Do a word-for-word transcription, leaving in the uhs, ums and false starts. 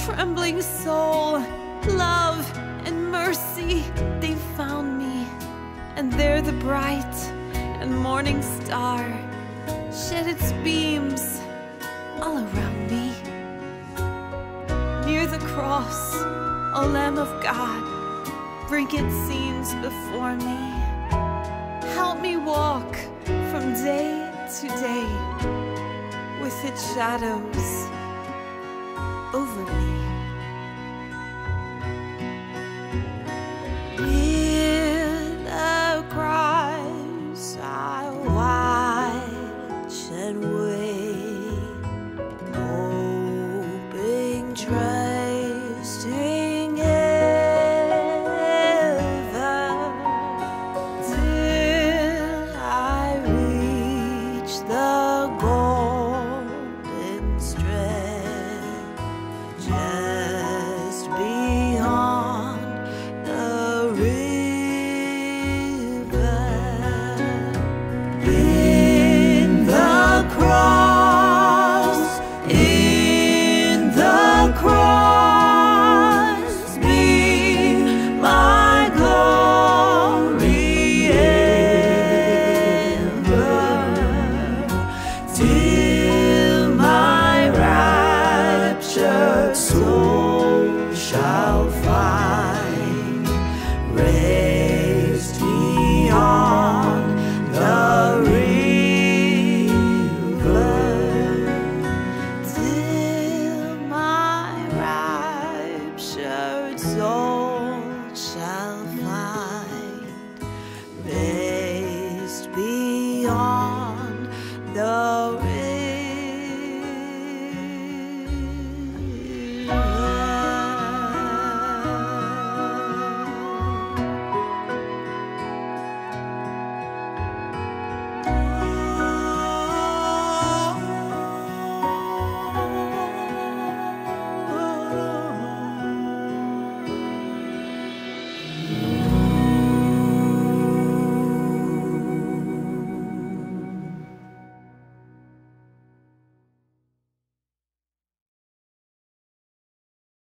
trembling soul, love and mercy, they found me. And there the bright and morning star shed its beams all around me. Near the cross, O Lamb of God, bring its scenes before me. Help me walk from day to day with its shadows over me. Near the cross I watch and wait, hoping, trusting ever, till I reach the golden strand just beyond the river. In the cross, in the cross, be my glory ever, till